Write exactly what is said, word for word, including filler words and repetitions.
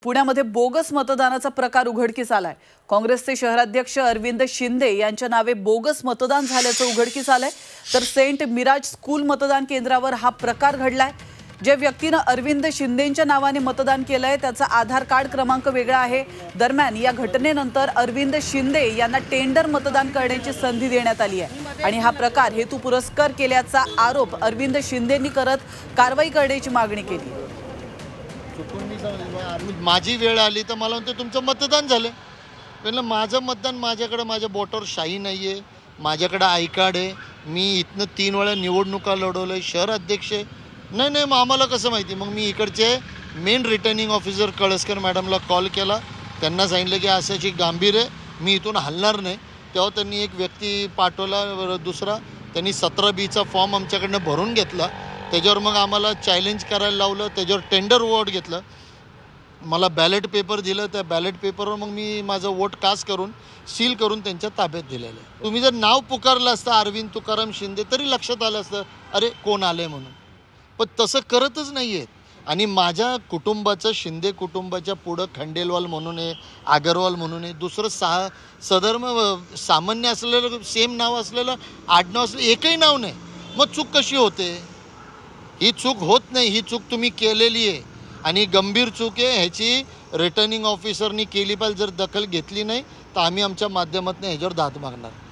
पुण्यामध्ये बोगस मतदानाचा प्रकार उघडकीस आलाय। काँग्रेसचे शहराध्यक्ष अरविंद शिंदे यांच्या नावे बोगस मतदान झाल्याचं उघडकीस आलंय। तर सेंट मिराज स्कूल मतदान केंद्रावर हा प्रकार घडलाय। जे व्यक्तीने अरविंद शिंदेंच्या नावाने मतदान केलंय त्याचा आधार कार्ड क्रमांक वेगळा आहे। दरम्यान या घटनेनंतर अरविंद शिंदे यांना टेंडर मतदान करण्याची संधी देण्यात आली आहे आणि हा प्रकार हेतू पुरस्कार केल्याचा आरोप अरविंद शिंदेंनी करत कारवाई करण्याची मागणी केली। माझी वेळ आली तर मला म्हणते तुमचं मतदान झालं। म्हणलं माझं मतदान माझ्याकडे माझ्या बोटावर शाही नाही आहे, माझ्याकडे आय कार्ड आहे, मी इथनं तीन वेळा निवडणुका लढवलं, शहर अध्यक्ष आहे। नाही नाही मग आम्हाला कसं माहिती? मग मी इकडचे मेन रिटर्निंग ऑफिसर कळसकर मॅडमला कॉल केला, त्यांना सांगितलं की अशाची गांभीर्य आहे, मी इथून हलणार नाही। तेव्हा त्यांनी एक व्यक्ती पाठवला, दुसरा त्यांनी सतरा बीचा फॉर्म आमच्याकडनं भरून घेतला। त्याच्यावर मग आम्हाला चॅलेंज करायला लावलं, त्याच्यावर टेंडर वोट घेतलं, मला बॅलेट पेपर दिलं। त्या बॅलेट पेपरवर मग मी माझं वोट कास्ट करून सील करून त्यांच्या ताब्यात दिलेलं आहे। तुम्ही जर नाव पुकारलं असतं अरविंद तुकाराम शिंदे तरी लक्षात आलं असतं अरे कोण आले म्हणून, पण तसं करतच नाही आहेत। आणि माझ्या कुटुंबाचं, शिंदे कुटुंबाच्या पुढं खंडेलवाल म्हणून आहे, अगरवाल म्हणून आहे, दुसरं सहा सधर्म सामान्य असलेलं सेम नाव असलेलं आडनाव असलेलं एकही नाव नाही। मग चूक कशी होते? ही चूक होत नाही, ही चूक तुम्ही केलेली आहे आणि गंभीर चूक आहे। ह्याची रिटर्निंग ऑफिसरनी केली पाहिजे। जर दखल घेतली नाही तर आम्ही आमच्या माध्यमातून ह्याच्यावर दाद मागणार।